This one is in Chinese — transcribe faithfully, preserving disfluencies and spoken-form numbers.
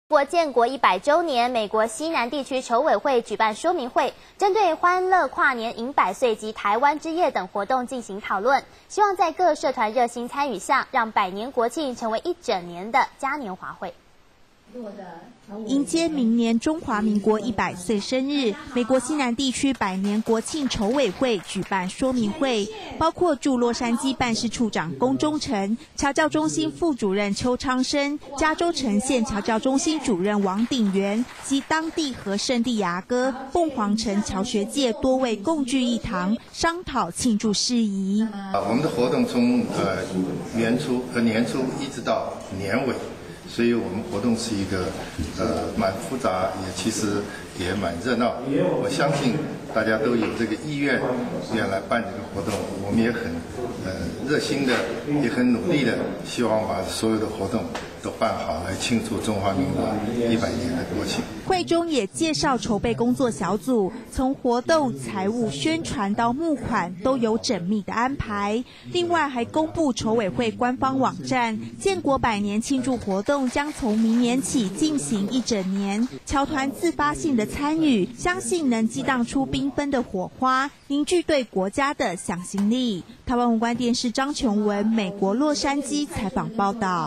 国建国一百周年，美国西南地区筹委会举办说明会，针对欢乐跨年、迎百岁及台湾之夜等活动进行讨论，希望在各社团热心参与下，让百年国庆成为一整年的嘉年华会。 迎接明年中华民国一百岁生日，美国西南地区百年国庆筹委会举办说明会，包括驻洛杉矶办事处长龚忠诚、侨教中心副主任邱昌生、加州城县侨教中心主任王鼎元及当地和圣地牙哥、凤凰城侨学界多位共聚一堂，商讨庆祝事宜。 我们的活动从呃年初和年初一直到年尾。所以我们活动是一个呃蛮复杂，也其实也蛮热闹。我相信大家都有这个意愿，愿来办这个活动。我们也很呃热心的，也很努力的，希望把所有的活动都办好，来庆祝中华民国一百年的国庆。 会中也介绍筹备工作小组，从活动、财务、宣传到募款都有缜密的安排。另外还公布筹委会官方网站，建国百年庆祝活动将从明年起进行一整年，侨团自发性的参与，相信能激荡出缤纷的火花，凝聚对国家的向心力。台湾宏观电视张琼文，美国洛杉矶采访报道。